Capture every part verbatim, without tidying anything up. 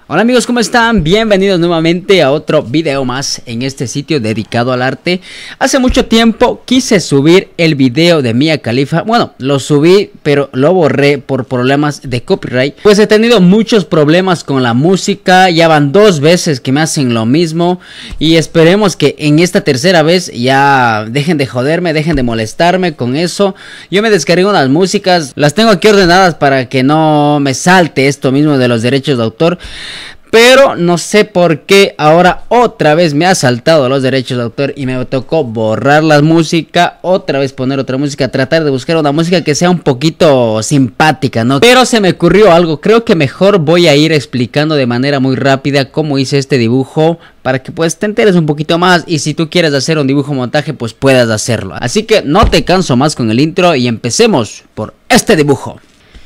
Hola amigos, ¿cómo están? Bienvenidos nuevamente a otro video más en este sitio dedicado al arte. Hace mucho tiempo quise subir el video de Mia Khalifa. Bueno, lo subí, pero lo borré por problemas de copyright. Pues he tenido muchos problemas con la música. Ya van dos veces que me hacen lo mismo. Y esperemos que en esta tercera vez ya dejen de joderme, dejen de molestarme con eso. Yo me descargué unas músicas, las tengo aquí ordenadas para que no me salte esto mismo de los derechos de autor. Pero no sé por qué ahora otra vez me ha saltado los derechos de autor y me tocó borrar la música, otra vez poner otra música, tratar de buscar una música que sea un poquito simpática, ¿no? Pero se me ocurrió algo, creo que mejor voy a ir explicando de manera muy rápida cómo hice este dibujo para que pues te enteres un poquito más y si tú quieres hacer un dibujo montaje pues puedas hacerlo. Así que no te canso más con el intro y empecemos por este dibujo.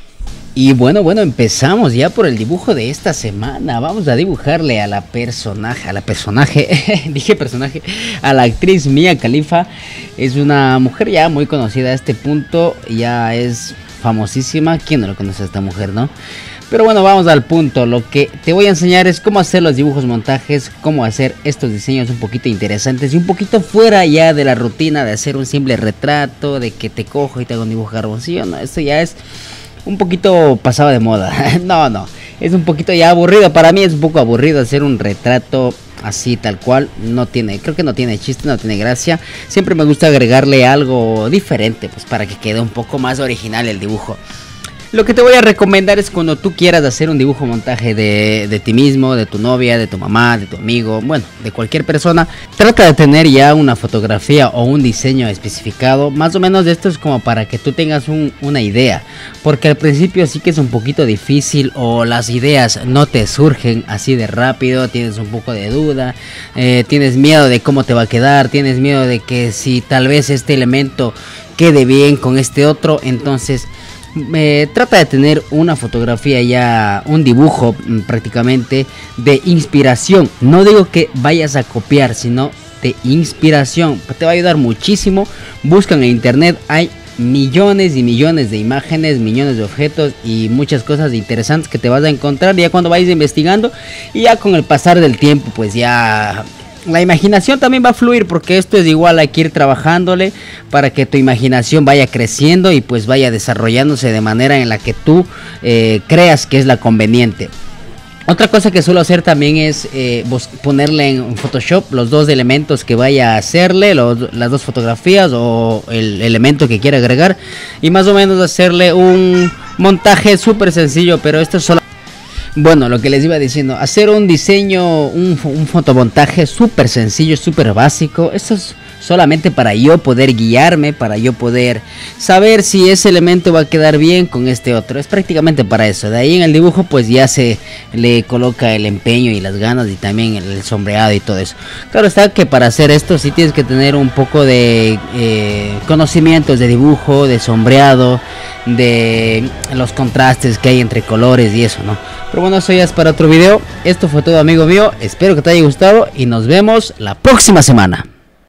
Y bueno, bueno, empezamos ya por el dibujo de esta semana. Vamos a dibujarle a la personaje, a la personaje, dije personaje, a la actriz Mia Khalifa. Es una mujer ya muy conocida a este punto, ya es famosísima. ¿Quién no lo conoce a esta mujer, no? Pero bueno, vamos al punto. Lo que te voy a enseñar es cómo hacer los dibujos montajes, cómo hacer estos diseños un poquito interesantes y un poquito fuera ya de la rutina de hacer un simple retrato, de que te cojo y te hago un dibujo carboncillo. No, esto ya es un poquito pasado de moda. No, no, es un poquito ya aburrido. Para mí es un poco aburrido hacer un retrato así tal cual. No tiene, creo que no tiene chiste, no tiene gracia. Siempre me gusta agregarle algo diferente, pues para que quede un poco más original el dibujo. Lo que te voy a recomendar es cuando tú quieras hacer un dibujo montaje de, de ti mismo, de tu novia, de tu mamá, de tu amigo, bueno, de cualquier persona. Trata de tener ya una fotografía o un diseño especificado. Más o menos de esto es como para que tú tengas un, una idea. Porque al principio sí que es un poquito difícil o las ideas no te surgen así de rápido. Tienes un poco de duda, eh, tienes miedo de cómo te va a quedar, tienes miedo de que si tal vez este elemento quede bien con este otro, entonces... Eh, trata de tener una fotografía ya, un dibujo prácticamente de inspiración. No digo que vayas a copiar, sino de inspiración. Te va a ayudar muchísimo. Buscan en internet, hay millones y millones de imágenes, millones de objetos y muchas cosas interesantes que te vas a encontrar ya cuando vayas investigando. Y ya con el pasar del tiempo pues ya... la imaginación también va a fluir, porque esto es igual, hay que ir trabajándole para que tu imaginación vaya creciendo y pues vaya desarrollándose de manera en la que tú eh, creas que es la conveniente. Otra cosa que suelo hacer también es eh, ponerle en Photoshop los dos elementos que vaya a hacerle, los, las dos fotografías o el elemento que quiera agregar, y más o menos hacerle un montaje súper sencillo, pero esto es solo... Bueno, lo que les iba diciendo, hacer un diseño, un, un fotomontaje súper sencillo, súper básico. Esto es solamente para yo poder guiarme, para yo poder saber si ese elemento va a quedar bien con este otro. Es prácticamente para eso. De ahí en el dibujo pues ya se le coloca el empeño y las ganas y también el, el sombreado y todo eso. Claro está que para hacer esto sí tienes que tener un poco de eh, conocimientos de dibujo, de sombreado, de los contrastes que hay entre colores y eso, ¿no? Pero bueno, eso ya es para otro video. Esto fue todo, amigo mío. Espero que te haya gustado y nos vemos la próxima semana.